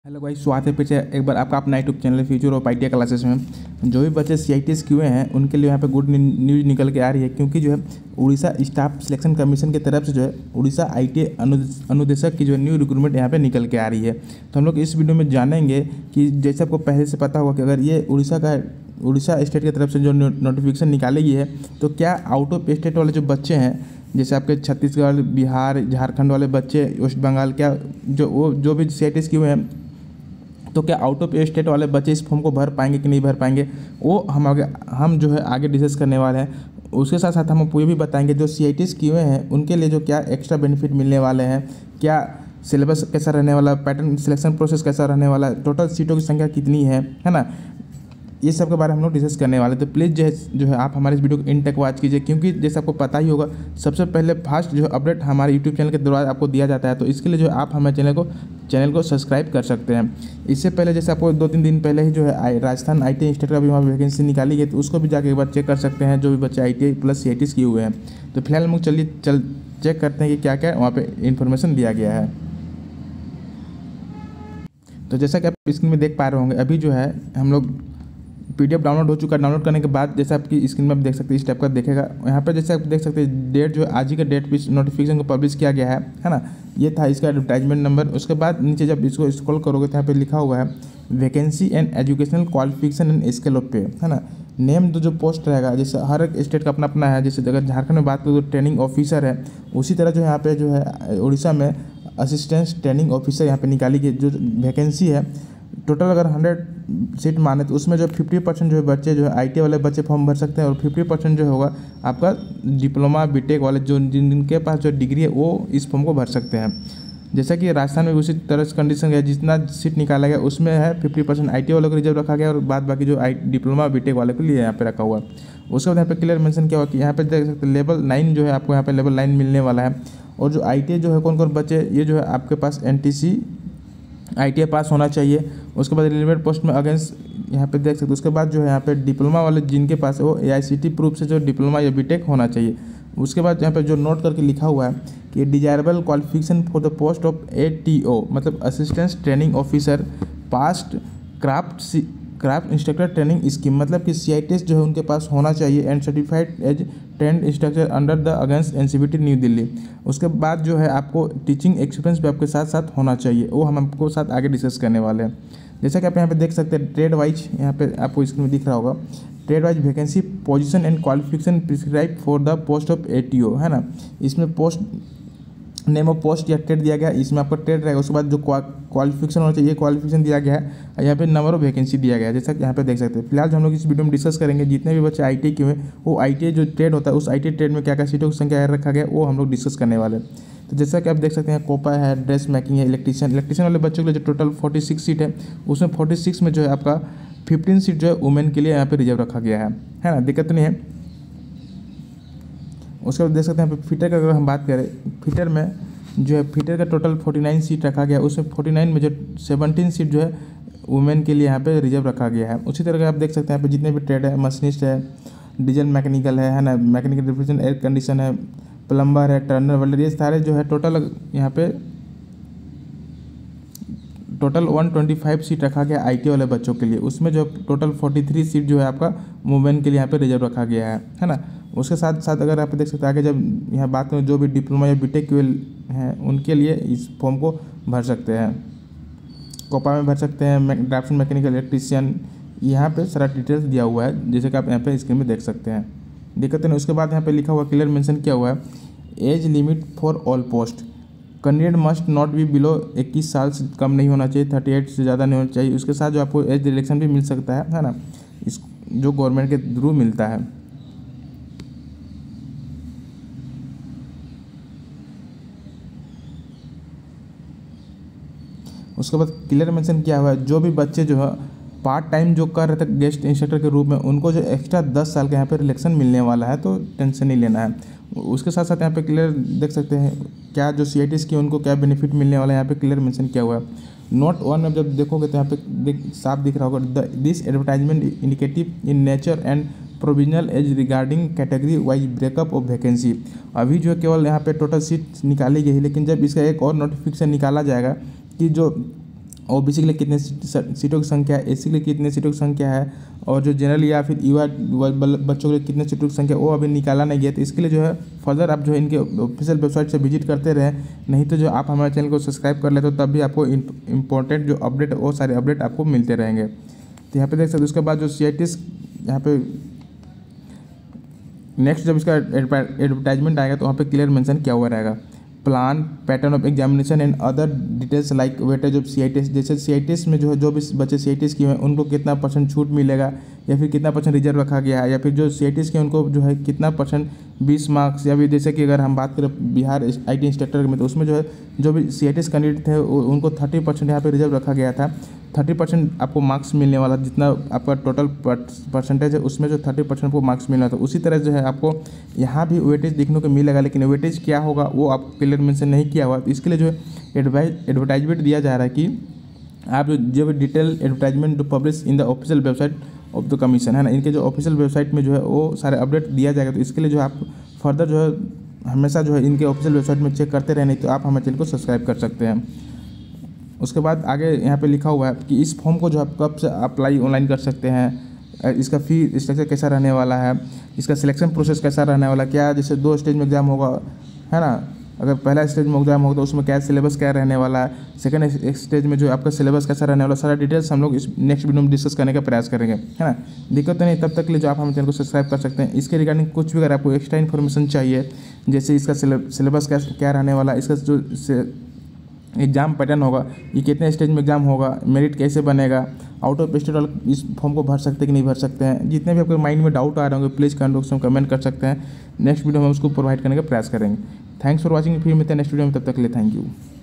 Hello भाई, स्वागत है फिर से एक बार आपका अपना YouTube channel future of IT classes में। जो भी बच्चे CITs किए हैं उनके लिए यहाँ पे गुड न्यूज़ निकल के आ रही है, क्योंकि जो है उड़ीसा स्टाफ सिलेक्शन कमीशन की तरफ से जो है उड़ीसा ITA अनुदेशक की जो न्यू रिक्रूटमेंट यहाँ पे निकल के आ रही है। तो हम लोग इस वीडियो में जानेंगे कि जैसे आपको पहले से पता होगा कि अगर ये उड़ीसा स्टेट की तरफ से जो नोटिफिकेशन निकालेगी है, तो क्या आउट ऑफ स्टेट वाले जो बच्चे हैं, जैसे आपके छत्तीसगढ़, बिहार, झारखंड वाले बच्चे, वेस्ट बंगाल, क्या जो भी CITs किए हुए हैं, तो क्या आउट ऑफ स्टेट वाले बच्चे इस फॉर्म को भर पाएंगे कि नहीं भर पाएंगे, वो हम जो है आगे डिस्कस करने वाले हैं। उसके साथ साथ हम आपको ये भी बताएंगे जो CITs किए हुए हैं उनके लिए जो क्या एक्स्ट्रा बेनिफिट मिलने वाले हैं, क्या सिलेबस कैसा रहने वाला, पैटर्न सिलेक्शन प्रोसेस कैसा रहने वाला, टोटल सीटों की संख्या कितनी है ना, ये सब के बारे में हम लोग डिस्कस करने वाले। तो प्लीज़ जो है आप हमारे इस वीडियो को इन तक वॉच कीजिए, क्योंकि जैसे आपको पता ही होगा सबसे पहले फास्ट जो अपडेट हमारे यूट्यूब चैनल के द्वारा आपको दिया जाता है। तो इसके लिए जो है आप हमारे चैनल को सब्सक्राइब कर सकते हैं। इससे पहले जैसे आपको 2-3 दिन पहले ही जो है राजस्थान IT इंस्टीट्यूट का भी वहाँ वैकेंसी निकाली गई, तो उसको भी जाके एक बार चेक कर सकते हैं जो भी बच्चे ITA प्लस CITs किए हुए हैं। तो फिलहाल हम चलिए चेक करते हैं कि क्या क्या वहाँ पर इन्फॉर्मेशन दिया गया है। तो जैसा कि आप स्क्रीन में देख पा रहे होंगे, अभी जो है हम लोग PDF डाउनलोड हो चुका है। डाउनलोड करने के बाद जैसे आपकी स्क्रीन में आप देख सकते हैं इस टाइप का देखेगा। यहाँ पे जैसे आप देख सकते हैं डेट जो है आज ही का डेट पे नोटिफिकेशन को पब्लिश किया गया है ना। ये था इसका एडवर्टाइजमेंट नंबर। उसके बाद नीचे जब इसको स्क्रॉल करोगे तो यहाँ पे लिखा हुआ है vacancy and educational qualification and scale of pay, है ना। नेम जो पोस्ट रहेगा, जैसे हर एक स्टेट का अपना अपना है। जैसे अगर झारखंड में बात करें तो ट्रेनिंग ऑफिसर है, उसी तरह जो यहाँ पे जो है उड़ीसा में असिस्टेंट ट्रेनिंग ऑफिसर यहाँ पे निकाली गई जो वैकेंसी है। टोटल अगर 100 सीट माने तो उसमें जो 50% जो है बच्चे जो है ITA वाले बच्चे फॉर्म भर सकते हैं, और 50% जो होगा आपका डिप्लोमा BTech वाले जो जिनके पास जो डिग्री है वो इस फॉर्म को भर सकते हैं। जैसा कि राजस्थान में उसी तरह से कंडीशन है, जितना सीट निकाला गया उसमें है 50% ITA वालों को रिजर्व रखा गया, और बाद बाकी जो डिप्लोमा BTech वाले के लिए यहाँ पे रखा हुआ है। उसके बाद यहाँ पे क्लियर मेंशन किया हुआ कि यहाँ पे देख सकते हैं लेवल 9 जो है आपको यहाँ पे लेवल 9 मिलने वाला है। और जो ITA जो है कौन कौन बच्चे, ये जो है आपके पास NTC ITA पास होना चाहिए। उसके बाद रिलेवेंट पोस्ट में अगेंस्ट यहाँ पे देख सकते हो। उसके बाद जो है यहाँ पे डिप्लोमा वाले जिनके पास है वो AICT प्रूफ से जो डिप्लोमा या BTech होना चाहिए। उसके बाद यहाँ पे जो नोट करके लिखा हुआ है कि desirable qualification for the post of ATO, मतलब assistant training officer, past craft instructor training scheme, मतलब कि CITs जो है उनके पास होना चाहिए, and certified as trained instructor under the against NCVT new Delhi. उसके बाद जो है आपको टीचिंग एक्सपीरियंस भी आपके साथ साथ होना चाहिए, वो हम आपको साथ आगे डिस्कस करने वाले हैं। जैसा कि आप यहाँ पे देख सकते हैं ट्रेड वाइज, यहाँ पे आपको स्क्रीन में दिख रहा होगा trade wise vacancy position and qualification prescribe for the post of ATO, है ना। इसमें पोस्ट नेम ऑफ पोस्ट या ट्रेड दिया गया है, इसमें आपका ट्रेड रहेगा। उसके बाद जो क्वालिफिकेशन होना चाहिए क्वालिफिकेशन दिया गया है। यहाँ पे नंबर ऑफ वैकेंसी दिया गया है, जैसा कि यहाँ पे देख सकते हैं। फिलहाल जो हम लोग इस वीडियो में डिस्कस करेंगे जितने भी बच्चे ITA किए हुए वो ITA जो ट्रेड होता है उस ITA ट्रेड में क्या क्या सीटों की संख्या रखा गया वो हम लोग डिस्कस करने वाले हैं। तो जैसा कि आप देख सकते हैं कोपा है, ड्रेस मेकिंग है, इलेक्ट्रीशियन वाले बच्चों के लिए जो टोटल 46 सीट है उसमें 46 में जो है आपका 15 सीट जो है वुमेन के लिए यहाँ पे रिजर्व रखा गया है ना, दिक्कत नहीं है। उसके बाद देख सकते हैं यहाँ पे फिटर का अगर हम बात करें, फिटर में जो है फिटर का टोटल 49 सीट रखा गया, उसमें 49 में जो 17 सीट जो है वुमेन के लिए यहाँ पे रिजर्व रखा गया है। उसी तरह का आप देख सकते हैं यहाँ पे जितने भी ट्रेड है, मशीनिस्ट है, डीजल मैकेनिकल है ना, मैकेनिकल रिफ्रिजरेशन, एयर कंडीशन है, प्लम्बर है, टर्नर वेल्डर, ये सारे जो है टोटल यहाँ पे टोटल 125 सीट रखा गया ITA वाले बच्चों के लिए। उसमें जो टोटल 43 सीट जो है आपका वुमेन के लिए यहाँ पे रिजर्व रखा गया है ना। उसके साथ साथ अगर आप देख सकते हैं आगे जब यहाँ बात करें जो भी डिप्लोमा या BTech हैं उनके लिए इस फॉर्म को भर सकते हैं। कोपा में भर सकते हैं, ड्राफ्टमैन, मैकेनिकल, इलेक्ट्रीशियन, यहाँ पे सारा डिटेल्स दिया हुआ है जैसे कि आप यहाँ पे स्क्रीन में देख सकते हैं, दिक्कत नहीं। उसके बाद यहाँ पे लिखा हुआ क्लियर मेंशन किया हुआ है age limit for all post, candidate must not be below 21 साल से कम नहीं होना चाहिए, 38 से ज़्यादा नहीं होना चाहिए। उसके साथ जो आपको एज रिलेक्शन भी मिल सकता है ना, इस जो गवर्नमेंट के थ्रू मिलता है। उसके बाद क्लियर मेंशन किया हुआ है जो भी बच्चे जो है पार्ट टाइम जो कर रहे थे गेस्ट इंस्ट्रक्टर के रूप में उनको जो एक्स्ट्रा 10 साल का यहाँ पे रिलेक्शन मिलने वाला है, तो टेंशन नहीं लेना है। उसके साथ साथ यहाँ पे क्लियर देख सकते हैं क्या जो CITs की उनको क्या बेनिफिट मिलने वाला है, यहाँ पे क्लियर मेंशन किया हुआ है। नोट 1 में जब देखोगे तो यहाँ पे साफ दिख रहा होगा this advertisement indicative in nature and provisional as regarding category wise breakup of vacancy. अभी जो है केवल यहाँ पे टोटल सीट निकाली गई है, लेकिन जब इसका एक और नोटिफिकेशन निकाला जाएगा कि जो ओबीसी के लिए कितने सीटों की संख्या है, एससी के लिए कितने सीटों की संख्या है, और जो जनरल या फिर युवा बच्चों के लिए कितने सीटों की संख्या, वो अभी निकाला नहीं गया। तो इसके लिए जो है फर्दर आप जो है इनके ऑफिशियल वेबसाइट से विजिट करते रहें, नहीं तो जो आप हमारे चैनल को सब्सक्राइब कर लेते हो तब भी आपको इंपॉर्टेंट जो अपडेट वो सारे अपडेट आपको मिलते रहेंगे। तो यहाँ पे देख सकते हो। उसके बाद जो CITES यहाँ पे नेक्स्ट जब इसका एडवर्टाइजमेंट आएगा तो वहाँ पे क्लियर मेंशन किया हुआ रहेगा, plan pattern of examination and other details like weightage of CITES। जैसे CITES में जो है जो भी बच्चे CITES किए हैं उनको कितना % छूट मिलेगा, या फिर कितना % रिजर्व रखा गया है, या फिर जो CITES किए उनको जो है कितना % 20 मार्क्स, या फिर जैसे कि अगर हम बात करें बिहार IT इंस्ट्रक्टर में तो उसमें जो है जो भी CITES कैंडिडेट थे उनको 30% यहाँ पे रिजर्व रखा गया था। 30% आपको मार्क्स मिलने वाला, जितना आपका टोटल परसेंटेज है उसमें जो 30% आपको मार्क्स मिलना था। उसी तरह जो है आपको यहाँ भी वेटेज देखने को मिलेगा, लेकिन वेटेज क्या होगा वो आप क्लियर मेंशन नहीं किया हुआ। तो इसके लिए जो है एडवर्टाइजमेंट दिया जा रहा है कि आप जो भी डिटेल एडवर्टाइजमेंट जो publish in the official website of the commission है ना, इनके जो ऑफिशियल वेबसाइट में जो है वो सारे अपडेट दिया जाएगा। तो इसके लिए जो आप फर्दर जो है हमेशा जो है इनके ऑफिशियल वेबसाइट में चेक करते रहे, नहीं तो आप हमारे चैनल को सब्सक्राइब कर सकते हैं। उसके बाद आगे यहाँ पे लिखा हुआ है कि इस फॉर्म को जो आप कब से अप्लाई ऑनलाइन कर सकते हैं, इसका फी स्ट्रक्चर कैसा रहने वाला है, इसका सिलेक्शन प्रोसेस कैसा रहने वाला, क्या जैसे 2 स्टेज में एग्जाम होगा है ना, अगर पहला स्टेज में एग्जाम होगा तो उसमें क्या सिलेबस क्या रहने वाला है, सेकंड स्टेज में जो आपका सिलेबस कैसा रहने वाला, सारा डिटेल्स हम लोग इस नेक्स्ट वीडियो में डिस्कस करने का प्रयास करेंगे, है ना। दिक्कत नहीं, तब तक के लिए जो आप हमारे चैनल को सब्सक्राइब कर सकते हैं। इसके रिगार्डिंग कुछ भी अगर आपको एक्स्ट्रा इन्फॉर्मेशन चाहिए, जैसे इसका सिलेबस क्या रहने वाला, इसका जो एग्ज़ाम पैटर्न होगा, ये कितने स्टेज में एग्जाम होगा, मेरिट कैसे बनेगा, आउट ऑफ स्टेट वाले इस फॉर्म को भर सकते हैं कि नहीं भर सकते हैं, जितने भी आपके माइंड में डाउट आ रहे होंगे प्लीज़ कमेंट बॉक्स में कमेंट कर सकते हैं। नेक्स्ट वीडियो में उसको प्रोवाइड करने का प्रयास करेंगे। थैंक्स फॉर वॉचिंग, फिर मिलते हैं नेक्स्ट वीडियो में, तब तक के लिए थैंक यू।